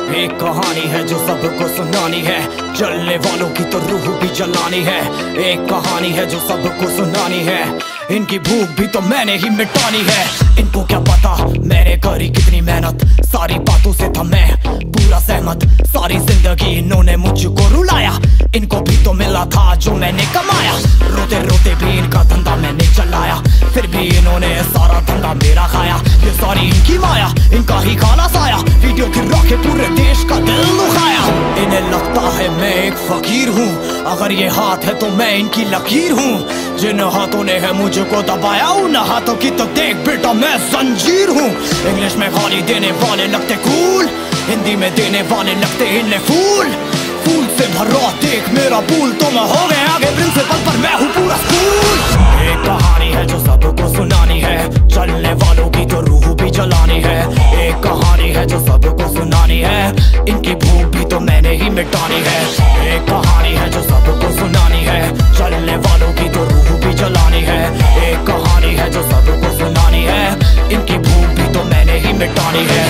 एक कहानी है जो सबको सुनानी है, जलने वालों की तो रूह भी जलानी है। एक कहानी है जो सबको सुनानी है, इनकी भूख भी तो मैंने ही मिटानी है। इनको क्या पता मैंने करी कितनी मेहनत, सारी बातों से था मैं पूरा सहमत। सारी जिंदगी इन्होंने मुझको रुलाया, इनको भी तो मिला था जो मैंने कमाया। रोते रोते भी इनका धंधा मैंने चलाया, फिर भी इन्होंने सारा धंधा मेरा खाया। ये सारी इनकी माया, इनका ही खाना साया, वीडियो गिरा के पूरे देश का दिल दुखाया। इन्हें लगता है मैं एक फकीर हूँ, अगर ये हाथ है तो मैं इनकी लकीर हूँ। जिन हाथों ने है मुझको दबाया, उन हाथों की तो देख बेटा मैं जंजीर हूँ। इंग्लिश में गाली देने वाले लगते कूल, हिंदी में देने वाले लगते इन्हें फूल। फूल से भरा देख मेरा पूल, तो मैं हो गया आगे प्रिंसिपल पर मैं हूँ पूरा स्कूल। एक कहानी है जो सबको सुनानी है, चलने वालों की तो रूह भी जलानी है। एक कहानी है जो सबको सुनानी है, इनकी भूख भी तो मैंने ही मिटानी है। एक कहानी है जो सबको सुनानी है, चलने वालों की तो रूह भी जलानी है। एक कहानी है जो सबको सुनानी है, इनकी भूख भी तो मैंने ही मिटानी है।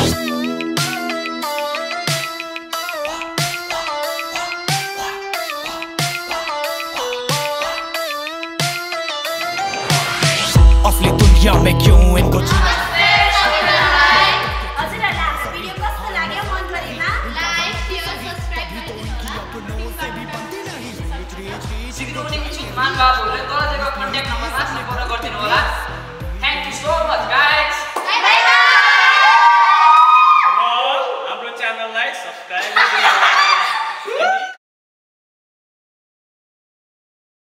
असली दुनिया में क्यों इनको Thank you so much, guys. हाम्रो च्यानललाई सब्स्क्राइब